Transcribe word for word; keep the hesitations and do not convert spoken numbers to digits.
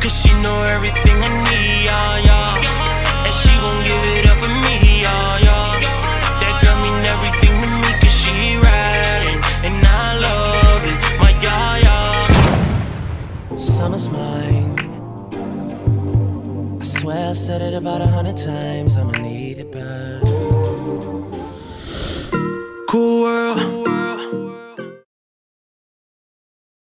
Cause she know everything I need, yeah, yeah. And she gon' give it up for me, yeah, yeah. That girl mean everything to me, cause she riding, and I love it, my Yaya. Summer's mine. I swear I said it about a hundred times, I'ma need it back.